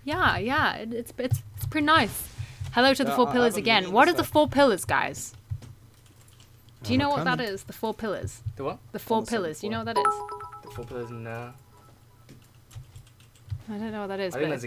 Yeah, yeah. It's pretty nice. Hello to the four pillars again. What are the four pillars, guys? Do you know what that is? The four pillars. The what? The four pillars. You know what that is? The four pillars, no. I don't know what that is. I think But there's